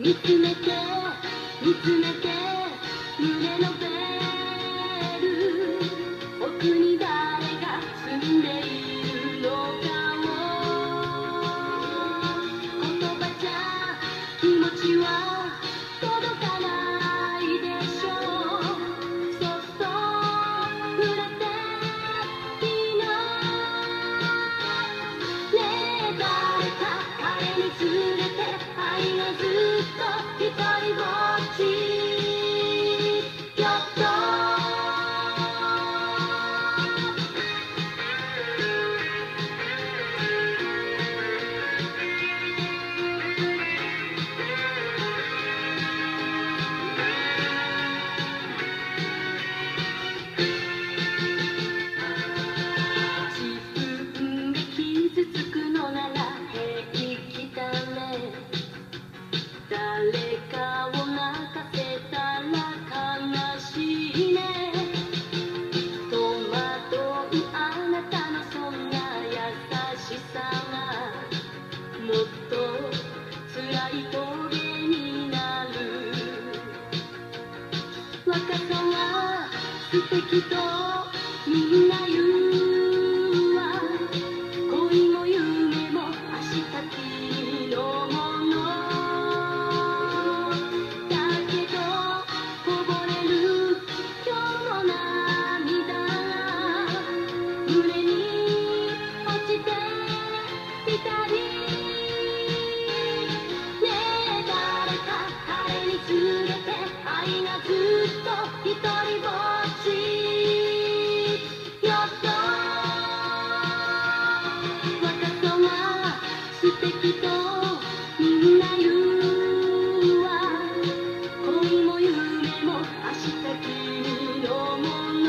見つめて見つめて胸のベル奥に誰が住んでいるのかを言葉じゃ気持ちは届かないでしょうそっと触れていいのねえ誰か彼に連れて愛がずっと一人ぼっちよっと自分で傷つくのなら平気だね誰かを泣かせたら悲しいね戸惑うあなたのそんな優しさがもっと辛い棘になる若さは素敵とみんな言うわ恋も夢も明日きりのものだけどこぼれる今日の涙が胸に落ちていたりねえ誰か彼に連れて愛がずっと一人ぼっちよっと若さは素敵とみんな言うわ恋も夢も明日きりのもの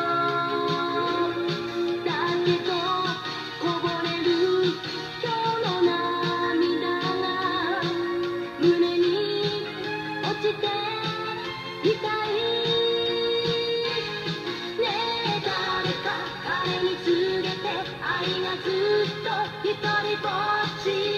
だけどこぼれる今日の涙が胸に落ちていたいねえ誰か彼に連れて愛がずっと一人ぼっち